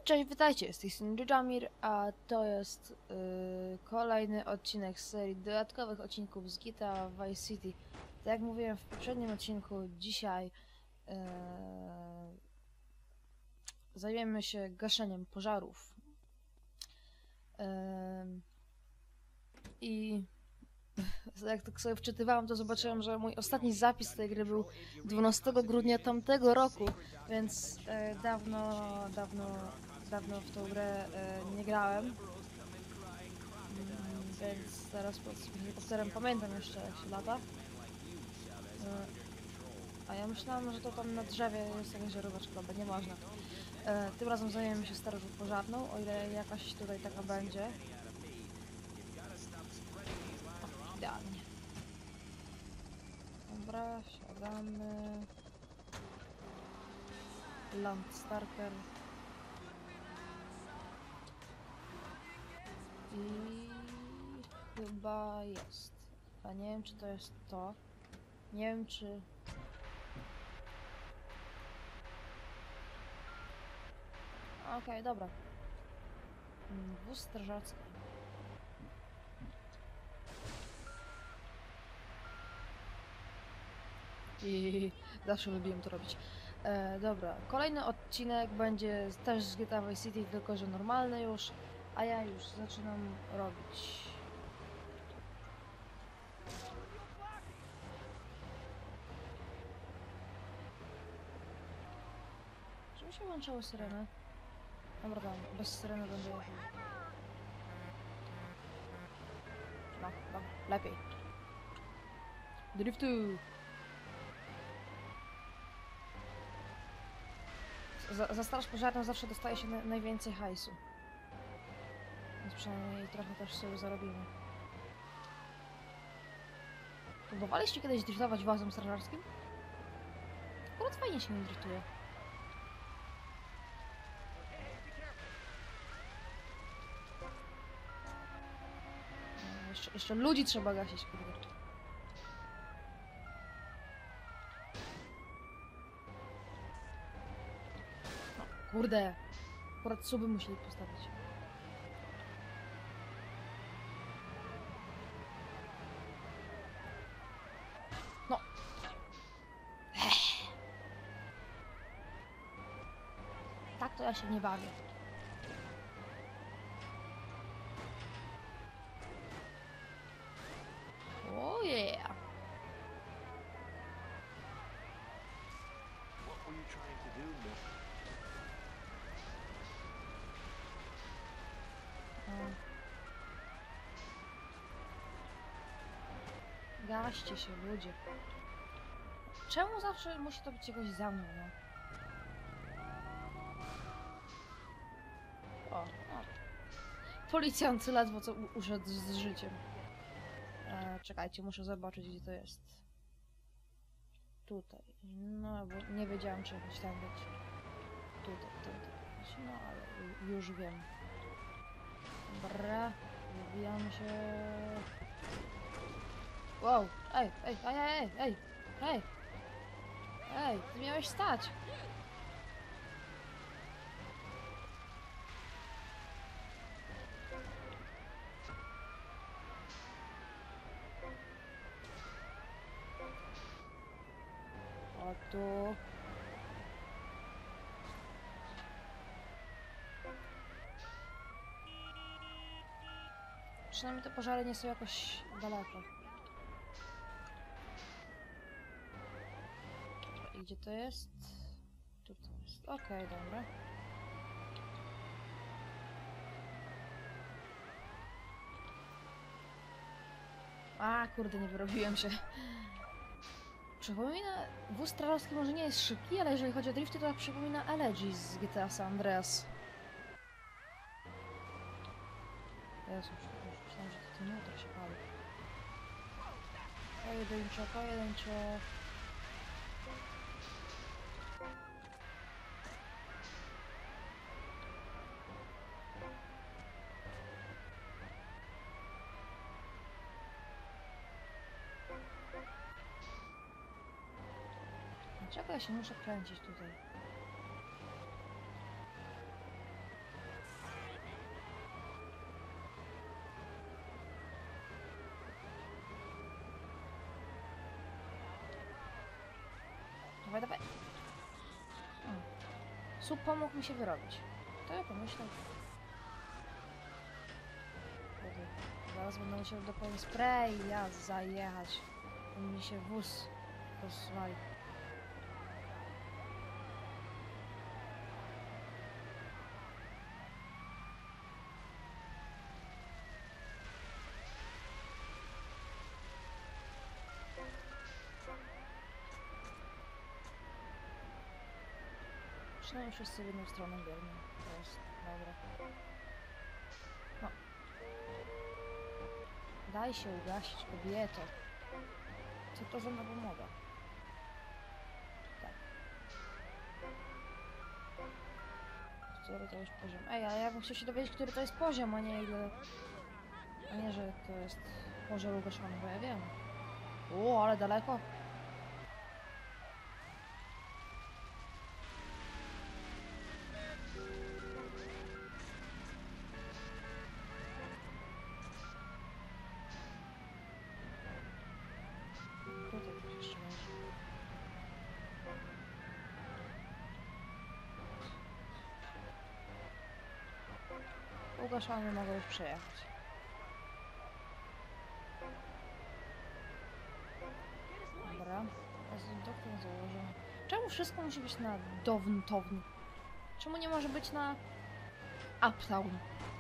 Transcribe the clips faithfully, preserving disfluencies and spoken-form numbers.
Cześć, witajcie, z tej strony Jamir, a to jest yy, kolejny odcinek z serii dodatkowych odcinków z G T A Vice City. Tak jak mówiłem w poprzednim odcinku, dzisiaj yy, zajmiemy się gaszeniem pożarów. Yy, I jak tak sobie wczytywałam, to zobaczyłam, że mój ostatni zapis tej gry był dwunastego grudnia tamtego roku, więc yy, dawno, dawno, dawno w tą grę yy, nie grałem. Więc teraz pod helikopterem pamiętam jeszcze jak się lata. E, A ja myślałam, że to tam na drzewie jest jakaś żaróweczka, bo nieważne. E, tym razem zajmiemy się strażą pożarną, o ile jakaś tutaj taka będzie. O, idealnie. Dobra, siadamy. Landstarker. I chyba jest. A nie wiem, czy to jest to. Nie wiem, czy... Okej, okay, dobra. Wóz strażacki. I zawsze lubiłem to robić. E, dobra, kolejny odcinek będzie też z G T A Vice City, tylko że normalny już, a ja już zaczynam robić. Żeby się włączały syreny? Dobra, tam, bez syreny będę jechał. No, dobra, lepiej. Driftu! Za, za straż pożarną zawsze dostaje się na, najwięcej hajsu. Więc przynajmniej trochę też sobie zarobimy. Próbowaliście kiedyś driftować wozem strażarskim? Akurat fajnie się nim driftuje. No, jeszcze, jeszcze ludzi trzeba gasić, kurde. No, kurde. Akurat suby musieli postawić. No. Ech. Tak to ja się nie bawię. Oh yeah. What were you trying to do, miss? O. Gaście się, ludzie. Czemu zawsze musi to być jakoś za mną, no? O, o. Policjant ledwo co u- uszedł z życiem. E, czekajcie, muszę zobaczyć, gdzie to jest. Tutaj. No, bo nie wiedziałam, czy jakoś tam być. Tutaj, tutaj. No, ale ju- już wiem. Dobra. Wybijamy się. Wow! Ej, ej, ej, ej, ej, ej! Ej, ty miałeś stać! O tu. Przynajmniej te pożary nie są jakoś daleko. I gdzie to jest? Tu to jest. Okej, okay, dobra. A, kurde, nie wyrobiłem się. Przypomina... Wóz strażacki może nie jest szybki, ale jeżeli chodzi o drifty, to tak przypomina Elegy z G T A San Andreas. Jezu, już myślałem, że to ten motor się pali. Pojedynczo, pojedynczo. Dlaczego ja się muszę kręcić tutaj? prostu pomógł mi się wyrobić. To ja pomyślę. Kurde, zaraz będę musiał do pani spray ja zajechać. Bo mi się wóz rozwali. Przynajmniej wszyscy w jedną stronę biegną. To jest dobre. No. Daj się ugasić, kobieto. Co to za nowomowa? Tak. Który to jest poziom? Ej, ale ja bym chciał się dowiedzieć, który to jest poziom, a nie ile... A nie, że to jest pożar ugaszony, bo ja wiem. O, ale daleko. Tutaj coś jeszcze będzie. Ugaszony mogę już przejechać. Dobra. Doktor założony. Czemu wszystko musi być na down town? Czemu nie może być na uptown?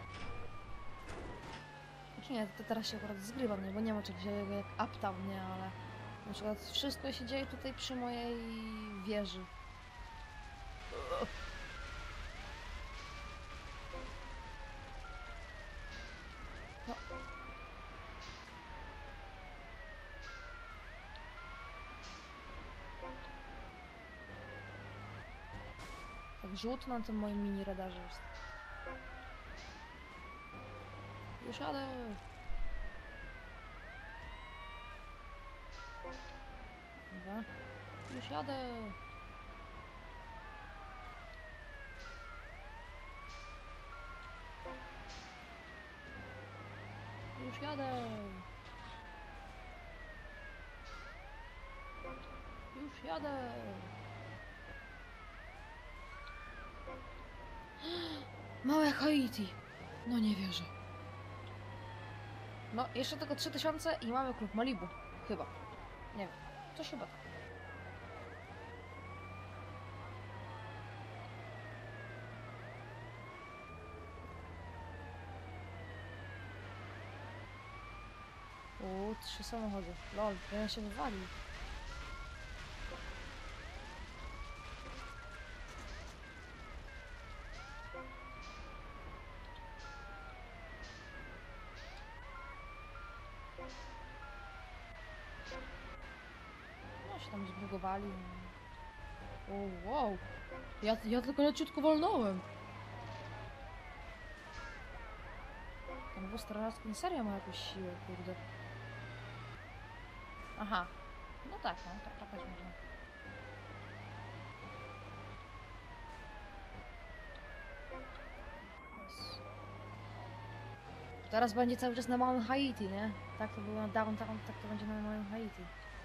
Znaczy nie, to teraz się akurat zgrywam, nie? Bo nie ma czegoś takiego jak uptown, nie? Ale na przykład wszystko się dzieje tutaj przy mojej wieży. No. Tak żółt na tym moim mini radarze jest. Już jadę. Dobra. Już jadę. Już jadę. Już jadę. Małe Haiti. No nie wierzę. No, jeszcze tylko trzy tysiące i mamy klub Malibu. Chyba. Nie wiem. Coś chyba tak. Uuu, trzy samochody. Lol, jeden się wywalił. No się tam zbugowali. O, wow. Ja, ja tylko leciutko walnąłem. Ten wóz strażacki serio ma jakąś siłę, kurde. Aha. No tak, no, tak trapać można. Yes. Teraz będzie cały czas na małym Haiti, nie? Tak to było na downtown, tak to będzie na małym Haiti.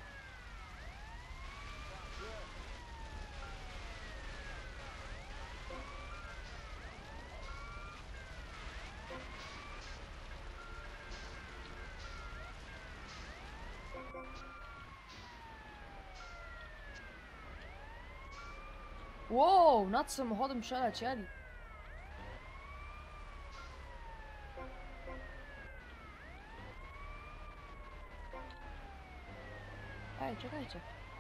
Wow, nad samochodem przelecieli. Ej, czekajcie.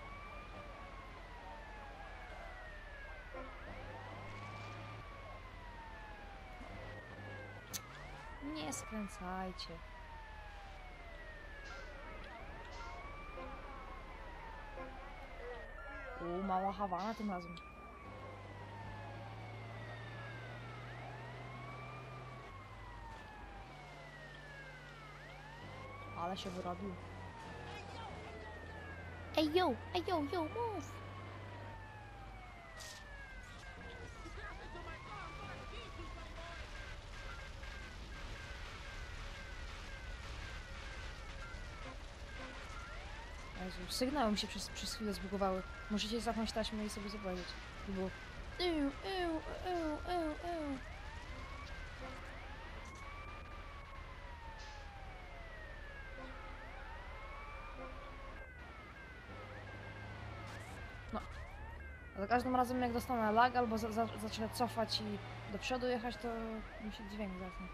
Nie skręcajcie. U, mała Hawana tym razem. Ale się wyrobił. Ej, yo! Ej, yo, yo, move! Jezu, sygnały mi się przez, przez chwilę zbugowały. Musicie zamknąć taśmę i sobie zobaczyć. Było. Ew, ew, ew, ew, ew. No. A za każdym razem jak dostanę lag albo za, za, zacznę cofać i do przodu jechać, to mi się dźwięk zacnie.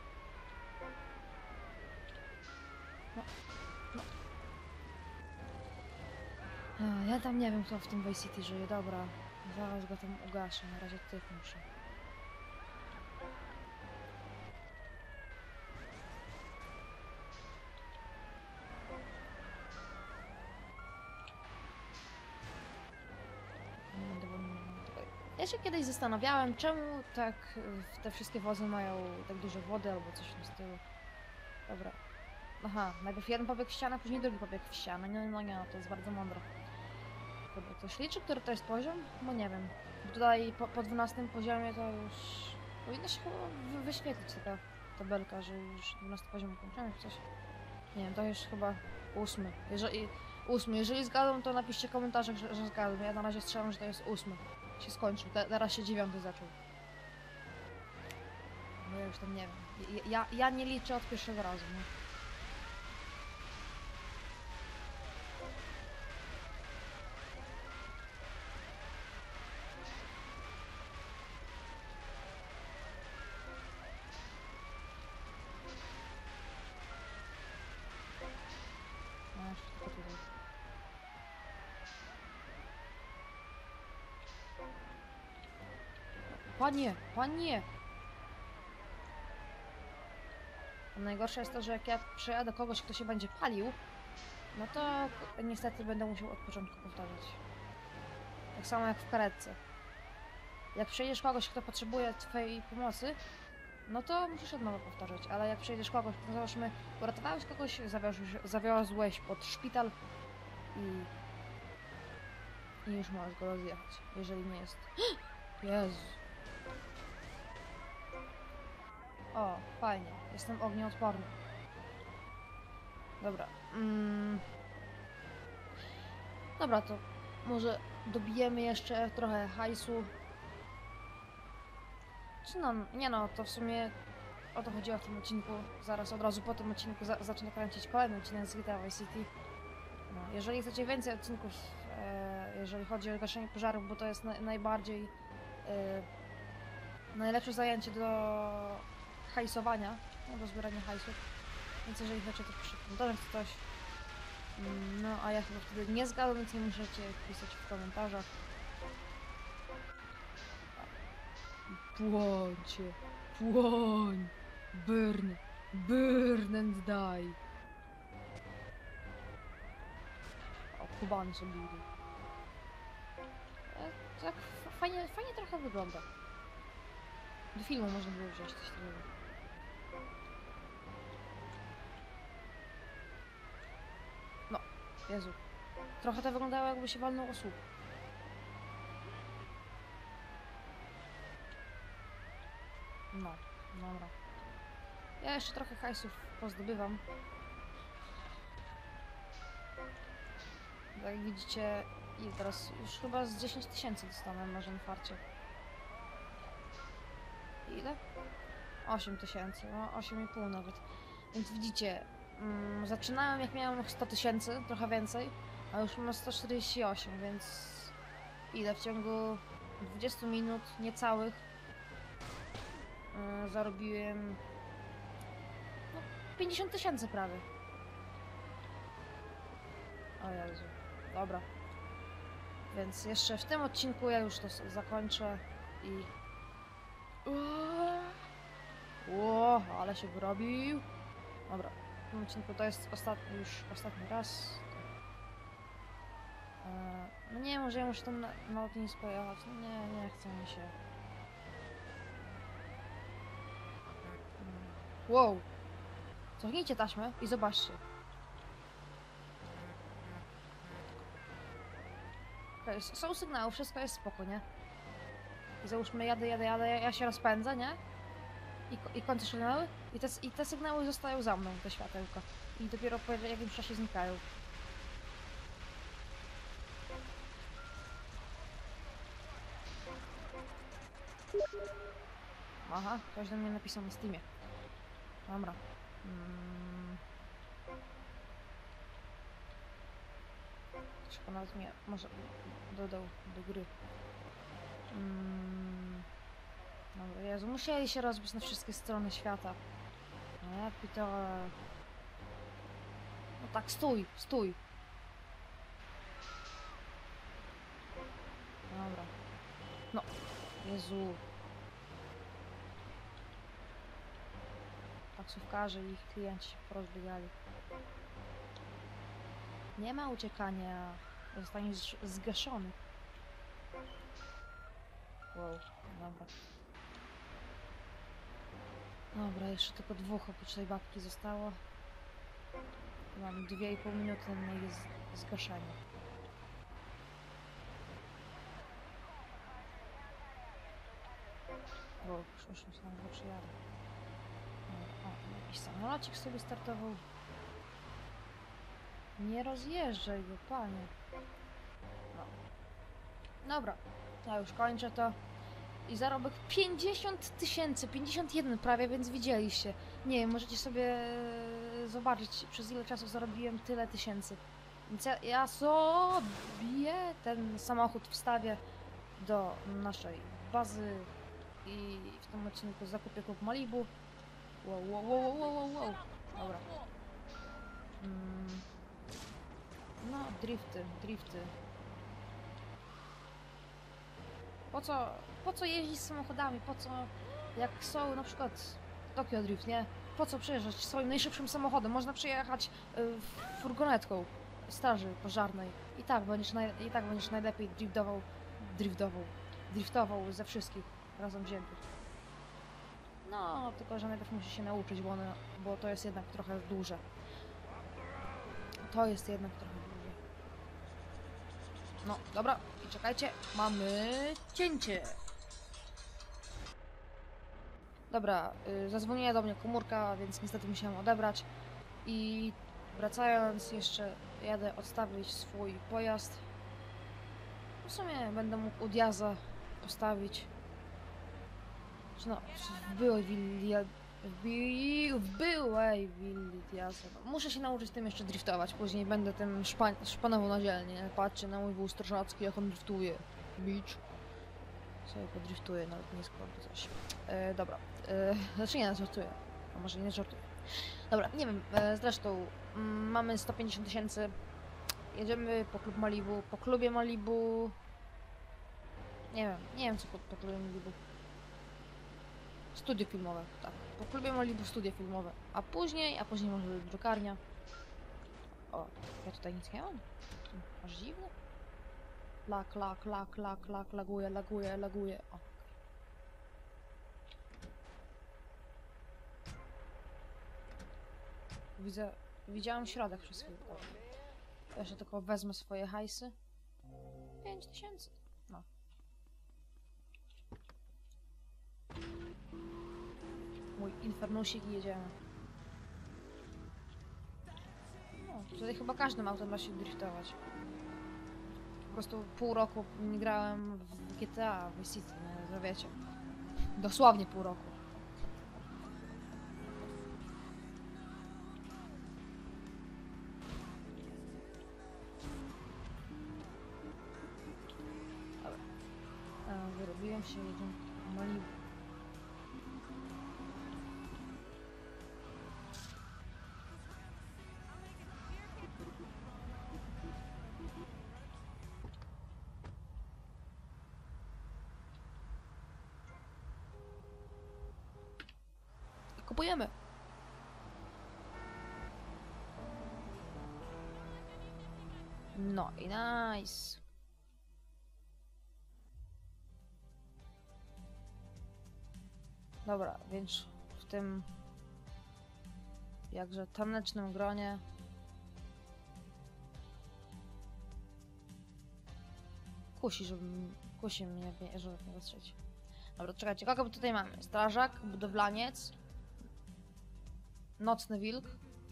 No. No. A, ja tam nie wiem kto w tym Vice City żyje, dobra. Zaraz go tam ugaszę, na razie tych muszę. Nie będę wolny. Ja się kiedyś zastanawiałem, czemu tak y, te wszystkie wozy mają tak dużo wody albo coś w tym stylu. Dobra. Aha, najpierw jeden pobiegł w ścianę, później drugi pobiegł w ścianę. No, no nie, no to jest bardzo mądre. Dobra, ktoś liczy, który to jest poziom? Bo nie wiem. Bo tutaj po, po dwunastym poziomie to już powinno się chyba wy- wyświetlić taka tabelka, że już dwunasty poziom ukończony czy coś. Nie wiem, to już chyba ósmy. Jeżeli, ósmy. Jeżeli zgadzam, to napiszcie w komentarzach, że, że zgadzam. Ja na razie strzelam, że to jest ósmy. Się skończył. Te, teraz się dziewiąty zaczął. No ja już tam nie wiem. Ja, ja, ja nie liczę od pierwszego razu, nie? No, jeszcze tylko tutaj. Panie, panie! A najgorsze jest to, że jak ja przejadę kogoś, kto się będzie palił, no to k- niestety będę musiał od początku powtarzać. Tak samo jak w karetce. Jak przejdziesz kogoś, kto potrzebuje twojej pomocy, no to musisz od nowa powtarzać, ale jak przejdziesz kogoś, no załóżmy, uratowałeś kogoś, zawiozłeś, zawiozłeś pod szpital i... i już możesz go rozjechać, jeżeli nie jest... Jezu. O, fajnie. Jestem ognioodporny. Dobra. Mm. Dobra, to może dobijemy jeszcze trochę hajsu. Czy no, nie no, to w sumie o to chodziło w tym odcinku. Zaraz od razu po tym odcinku za zacznę kręcić kolejny odcinek z G T A Vice City. No, jeżeli chcecie więcej odcinków, e, jeżeli chodzi o gaszenie pożarów, bo to jest na najbardziej e, najlepsze zajęcie do hajsowania, no, do zbierania hajsów. Więc jeżeli chcecie, to piszcie w komentarzach czy coś. Mm, No, a ja chyba wtedy nie zgadzam, więc nie musicie pisać w komentarzach. Płońcie, płoń, burn, burn and die. O, kubany sobie idą. E, tak f- fajnie, fajnie trochę wygląda. Do filmu można było wziąć coś takiego. No, Jezu. Trochę to wyglądało jakby się walnął o słup. No, dobra. Ja jeszcze trochę hajsów pozdobywam. Tak jak widzicie, i teraz już chyba z dziesięć tysięcy dostanę może na farcie. Ile? osiem tysięcy, no osiem i pół nawet. Więc widzicie, mm, zaczynałem jak miałem sto tysięcy, trochę więcej, a już mam sto czterdzieści osiem, więc ile w ciągu dwudziestu minut, niecałych, yy, zarobiłem no, pięćdziesiąt tysięcy prawie. O Jezu, dobra. Więc jeszcze w tym odcinku ja już to s- zakończę i... Ło, ale się wyrobił. Dobra, w tym odcinku to jest ostatni, już ostatni raz. Eee, no nie, może ja muszę tam na, na lotnisko pojechać. No nie, nie chce mi się. Mm. Wow! Cofnijcie taśmę i zobaczcie. Okay, są sygnały, wszystko jest spoko, nie? I załóżmy, jadę, jadę, jadę, ja, ja się rozpędzę, nie? I, ko- i kończę sygnały i te, i te sygnały zostają za mną, te światełka. I dopiero po jakimś czasie znikają. Aha, ktoś do mnie napisał na Steamie. Dobra. Mm. Tylko nawet mnie może dodał do gry. Mm. Dobra, Jezu, musieli się rozbić na wszystkie strony świata. No ja pitole. No tak, stój, stój. Dobra. No, Jezu. Taksówkarze i ich klienci się porozbiegali. Nie ma uciekania. Zostanie z- zgaszony. Wow, dobra. Dobra, jeszcze tylko dwóch oprócz tej babki zostało. Mam dwie i pół minuty na jej z- zgaszenie. Bo już, już myślałam, że przyjadę. Dobra, o, jakiś samolocik sobie startował. Nie rozjeżdżaj go, panie. No. Dobra, ja już kończę to. I zarobek pięćdziesiąt tysięcy, pięćdziesiąt jeden prawie, więc widzieliście. Nie wiem, możecie sobie zobaczyć, przez ile czasu zarobiłem tyle tysięcy. Więc ja, ja sobie ten samochód wstawię do naszej bazy i w tym odcinku zakupię klub Malibu. Wow, wow, wow, wow, wow, wow. Dobra. Mm. No, drifty, drifty. Po co, po co jeździć samochodami? Po co, jak są na przykład Tokyo Drift, nie? Po co przejeżdżać swoim najszybszym samochodem? Można przejechać y, furgonetką straży pożarnej. I tak będziesz, naj, i tak będziesz najlepiej driftował, driftował, driftował ze wszystkich razem wziętych. No, tylko że najpierw musisz się nauczyć, bo, one, bo to jest jednak trochę duże. To jest jednak trochę duże. No, dobra, i czekajcie, mamy cięcie. Dobra, y, zadzwoniła do mnie komórka, więc niestety musiałam odebrać. I wracając jeszcze jadę odstawić swój pojazd. W sumie będę mógł od Jaza postawić. Czy no, w byłej willi... W, bi, w byłej willi Jaza. No, muszę się nauczyć tym jeszcze driftować, później będę tym szpan, szpanował na dzielnie. Patrzcie na mój wóz strażacki, jak on driftuje. Beach. Sobie podriftuję, nawet nie składam coś. E, dobra. E, znaczy nie, żartuję. A może nie żartuję. Dobra, nie wiem, e, zresztą mm, mamy sto pięćdziesiąt tysięcy. Jedziemy po klub Malibu. Po klubie Malibu... Nie wiem, nie wiem co po, po klubie Malibu. Studio filmowe, tak. Po klubie Malibu studio filmowe. A później, a później może drukarnia. O, ja tutaj nic nie mam? Aż dziwne. Lak, lak, lak, lak, lak, laguje, laguje, laguje. O. Widzę, widziałem środek przez chwilę. Jeszcze tylko wezmę swoje hajsy. Pięć tysięcy. No. Mój infernusik i jedziemy. No, tutaj chyba każdym autem da się driftować. Po prostu pół roku nie grałem w G T A, w Vice City, nie, że wiecie. Dosłownie pół roku. Dobra. E, wyrobiłem się, jedziemy do Malibu. Kupujemy. No i nice. Dobra, więc w tym jakże tanecznym gronie kusi, żeby kusi mnie, żeby mnie wystrzeć. Dobra, czekajcie, kogo tutaj mamy? Strażak, budowlaniec, nocny wilk.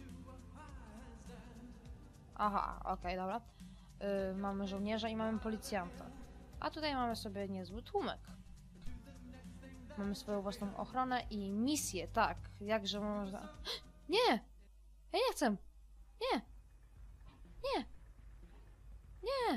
Aha, okej, okay, dobra. Yy, mamy żołnierza i mamy policjanta. A tutaj mamy sobie niezły tłumek. Mamy swoją własną ochronę i misję, tak. Jakże można... Nie! Ja nie chcę! Nie! Nie! Nie!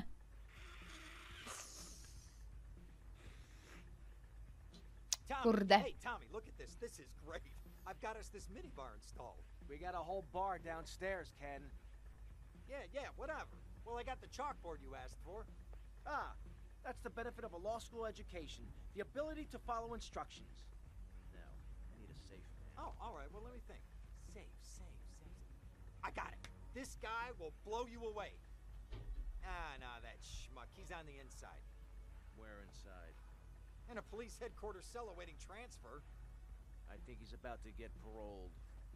Tommy, Kurde. hey Tommy, look at this. This is great. I've got us this minibar installed. We got a whole bar downstairs, Ken. Yeah, yeah, whatever. Well, I got the chalkboard you asked for. Ah, that's the benefit of a law school education. The ability to follow instructions. No, I need a safe man. Oh, all right. Well, let me think. Save, save, save. I got it. This guy will blow you away. Ah, nah, that schmuck. He's on the inside. Where inside? In a police headquarters cell awaiting transfer. I think he's about to get paroled.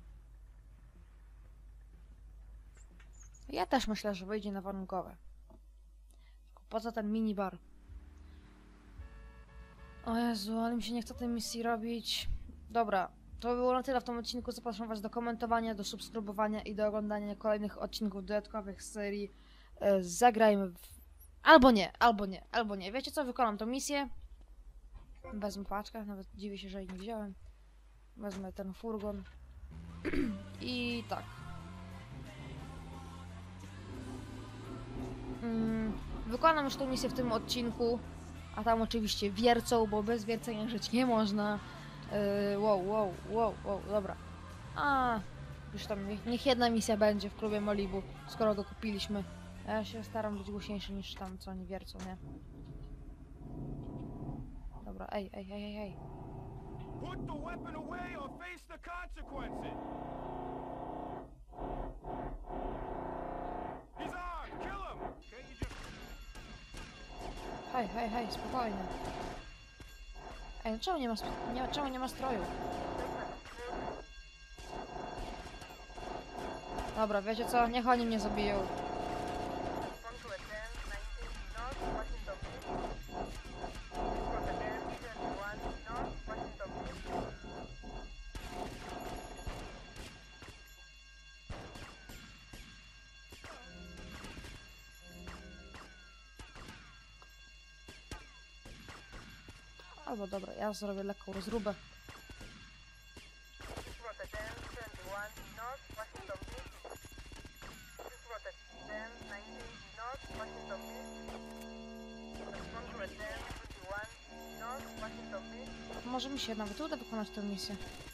Ja też myślę, że wyjdzie na warunkowe. Tylko poza ten minibar. O Jezu, ale mi się nie chce tej misji robić. Dobra, to by było na tyle w tym odcinku. Zapraszam was do komentowania, do subskrybowania i do oglądania kolejnych odcinków dodatkowych z serii e, Zagrajmy w... Albo nie, albo nie, albo nie. Wiecie co? Wykonam tą misję. Wezmę paczkę, nawet dziwię się, że jej nie wziąłem. Wezmę ten furgon. I tak. Mm, wykonam już tę misję w tym odcinku, a tam oczywiście wiercą, bo bez wiercenia żyć nie można. Yy, wow, wow, wow, wow, dobra. A, już tam niech, niech jedna misja będzie w klubie Malibu, skoro go kupiliśmy. Ja się staram być głośniejszy niż tam, co oni wiercą, nie? Dobra, ej, ej, ej, ej, ej. Put the weapon away or face the consequences! He's armed! Kill him! Can't you just... Hej, hej, hej, spokojnie. Ej, no czemu nie ma, sp- nie, czemu nie ma stroju? Dobra, wiecie co? Niech oni mnie zabiją. Albo dobra, ja zrobię lekką rozróbę. Może mi się nawet uda wykonać tę misję.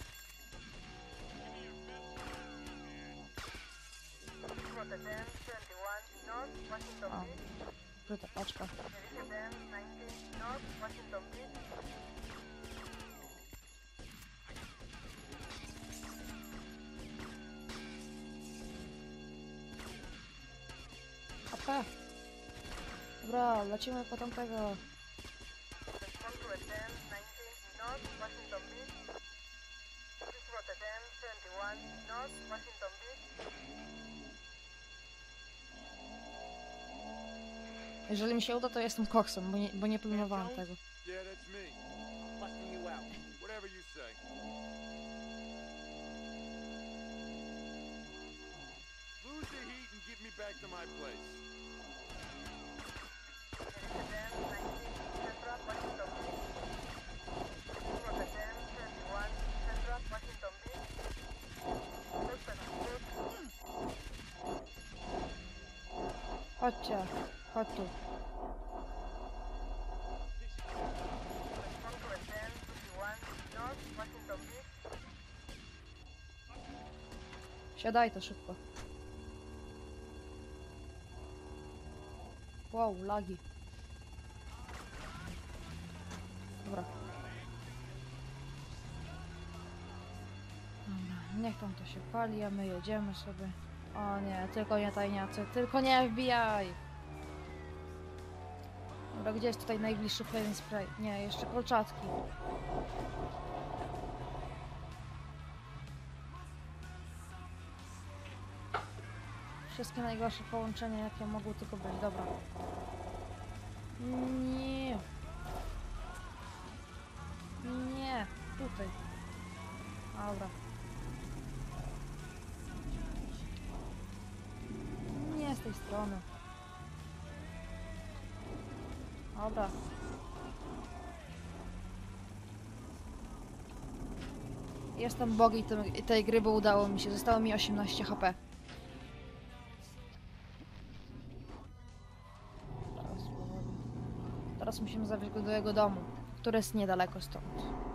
O, ukryta paczka. Opa. Dobra, lecimy po tamtego. Jeżeli mi się uda, to jestem koksem, bo nie, bo nie pilnowałam tego. Yeah, that's me. Busting you out. Whatever you say. Lose the heat and get me back to my place. Chodźcie, chodź tu. Siadaj to szybko. Wow, lagi. Dobra. Dobra, niech tam to się pali, a my jedziemy sobie. O nie, tylko nie tajniacy, tylko nie F B I! Dobra, gdzie jest tutaj najbliższy flame spray? Nie, jeszcze kolczatki. Wszystkie najgorsze połączenia, jakie mogły tylko być. Dobra. Nie. Nie. Tutaj. Dobra. Nie z tej strony. Dobra. jestem bogi tym, tej gry, bo udało mi się. Zostało mi osiemnaście H P. Teraz, powoli. Teraz musimy zawieźć go do jego domu, który jest niedaleko stąd.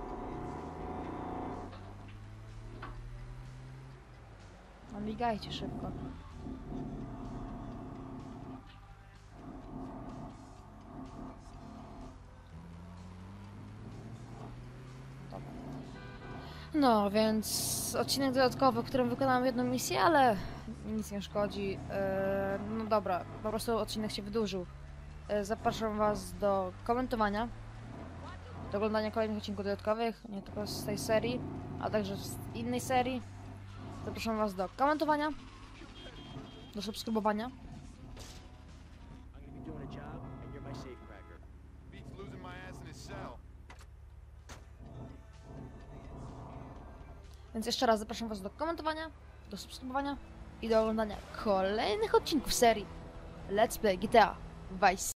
No biegajcie szybko. No, więc odcinek dodatkowy, w którym wykonałam jedną misję, ale nic nie szkodzi. Yy, no dobra, po prostu odcinek się wydłużył. Yy, zapraszam was do komentowania, do oglądania kolejnych odcinków dodatkowych, nie tylko z tej serii, a także z innej serii. Zapraszam was do komentowania, do subskrybowania. I'm gonna be doing a job, and you're my safecracker. Beats losing my ass in his cell. Więc jeszcze raz zapraszam was do komentowania, do subskrybowania i do oglądania kolejnych odcinków serii Let's Play G T A Vice.